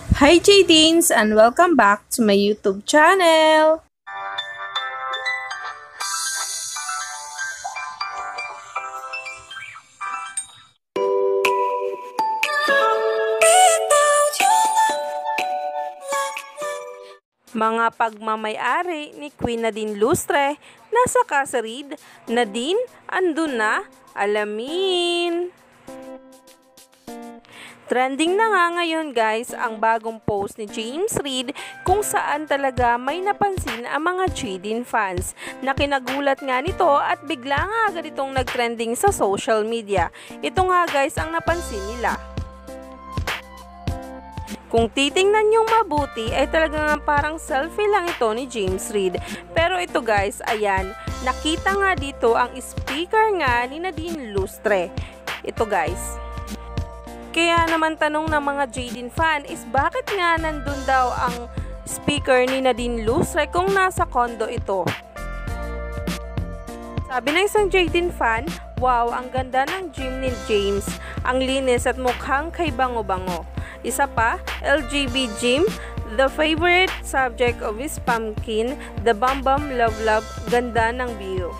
Hi Jadines and welcome back to my YouTube channel! Mga pagmamayari ni Queen Nadine Lustre nasa Casa Reed. Nadine, andun na? Alamin! Trending na nga ngayon guys ang bagong post ni James Reid kung saan talaga may napansin ang mga Jadine fans na kinagulat nga nito at bigla nga agad itong nagtrending sa social media. Ito nga guys ang napansin nila. Kung titingnan nyo mabuti ay talagang parang selfie lang ito ni James Reid. Pero ito guys, ayan, nakita nga dito ang speaker nga ni Nadine Lustre. Ito guys. Kaya naman tanong ng mga Jadine fan is bakit nga nandun daw ang speaker ni Nadine Lustre kung nasa condo ito. Sabi ng isang Jadine fan, wow, ang ganda ng gym ni James. Ang linis at mukhang kay bango-bango. Isa pa, LGB gym, the favorite subject of his pumpkin, the bam-bam love-love, ganda ng view.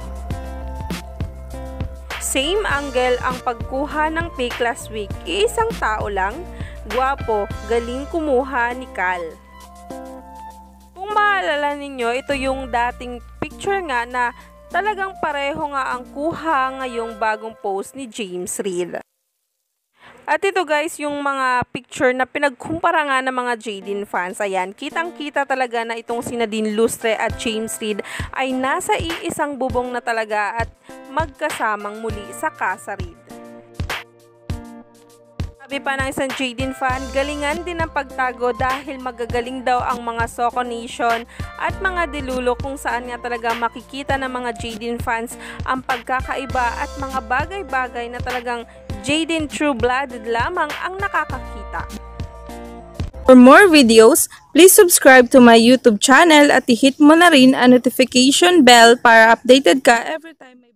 Same angle ang pagkuha ng pic last week. Iisang tao lang, gwapo, galing kumuha ni Cal. Kung maalala ninyo, ito yung dating picture nga na talagang pareho nga ang kuha ngayong bagong post ni James Reid. At ito guys, yung mga picture na pinagkumpara nga ng mga Jadine fans. Ayan, kitang-kita talaga na itong si Nadine Lustre at James Reid ay nasa iisang bubong na talaga at magkasamang muli sa Casa Reid. Sabi pa ng isang Jadine fan, galingan din ang pagtago dahil magagaling daw ang mga Soko Nation at mga dilulo kung saan nga talaga makikita ng mga Jadine fans ang pagkakaiba at mga bagay-bagay na talagang Jadine true-blooded lamang ang nakakakita. For more videos, please subscribe to my YouTube channel at i-hit mo na rin ang notification bell para updated ka every time